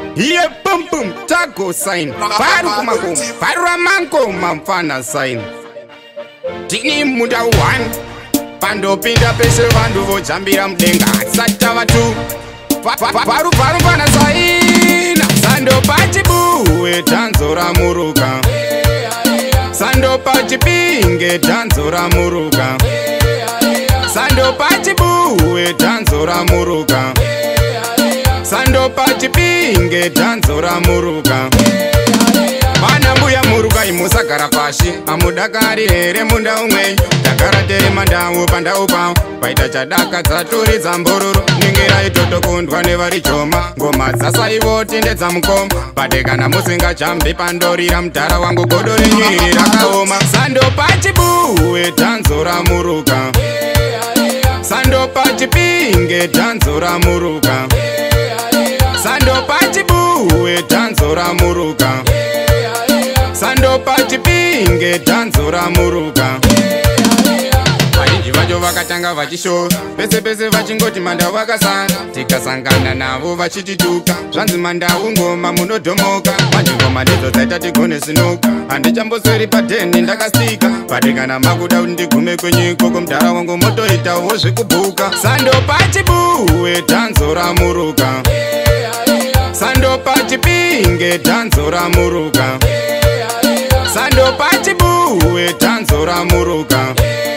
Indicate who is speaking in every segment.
Speaker 1: Ye pum pum tago sign. Paru kumako, paru amanko mamfana sign. Tini muda one. Pando pinda peshe vandu vo jambira mdenga. Sata watu. Paru pana sign. Sando pachibu etanzora muruka. Sando pachipinge tanzora muruka. Sando pachibu etanzora muruka. Sando pachipinge tanzora muruka. Mana mbuya muruka imusagara pashi. Amudakari here munda umwe. Dakara tere mandawu pandau pao. Paita chadaka dzaturi dzambororo. Ningira itoto kundwa nevari choma. Ngoma dzasaivo tinde dzamukoma. Padekana musinga chambi pandorira mtara wangu godore nyiri rakaoma. Sando pachibu etanzora muruka. Sando pachipinge tanzora muruka. Sando pachibu etanzora muruka. Sando pachipinge tanzora muruka. Vazhinji vacho vakatanga vachisho. Pese pese vachingoti mandau vakasara. Tikasangana navo vachitituka. Zvanzi mandau ngoma munodhomoka. Manje ngoma ndidzo dzaita tigone sinuka. Handichambosweri padheni ndakastika. Padekana makuda kuti ndigume kwenyiko kumdara wangu motoitawo zvekubuka. Sando pachibu etanzora muruka. Sando pachipinge tanzora muruka. Sando pachibu etanzora muruka.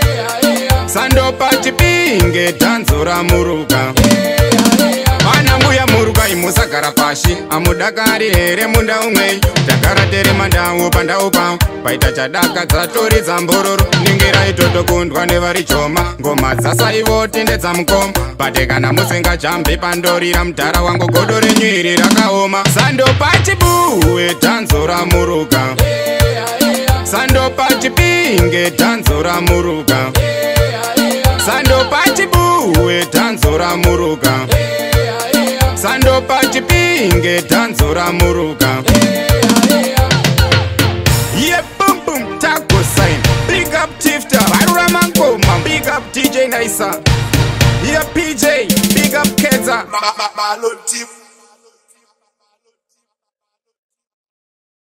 Speaker 1: Sando pachipinge tanzora muruka. Mana mbuya muruka imusagara pashi. Amudakari here munda umwe. Dakara tere mandawu pandau pao. Paita chadaka dzatori dzambororo. Ningira itoto kundwa nevari choma. Ngoma dzasaivo tinde dzamukoma. Padekana musinga chambi pandorira mtara wangu godore nyiri rakaoma. Sando pachibu etanzora muruka. Sando pachipinge tanzora muruka. Sando pachibu etanzora muruka. Sando pachipinge tanzora muruka. Ye boom boom taco sign. Big up Tifta, Parura Manko, man. Big up DJ Nisa. Ye PJ, big up Kenza.